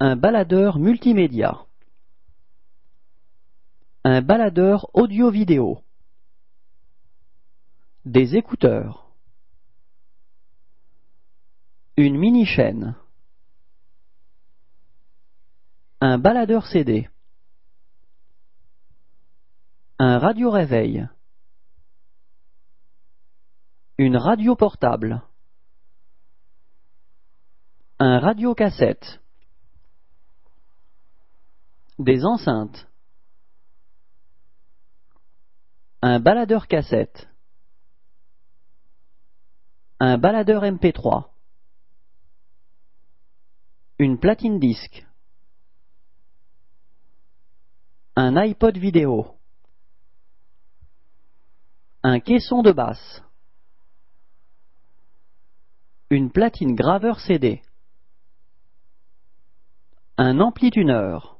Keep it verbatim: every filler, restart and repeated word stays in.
Un baladeur multimédia. Un baladeur audio-vidéo. Des écouteurs. Une mini-chaîne. Un baladeur C D. Un radio-réveil. Une radio portable. Un radio-cassette. Des enceintes. Un baladeur cassette. Un baladeur M P trois. Une platine disque. Un iPod vidéo. Un caisson de basse. Une platine graveur C D. Un ampli-tuneur.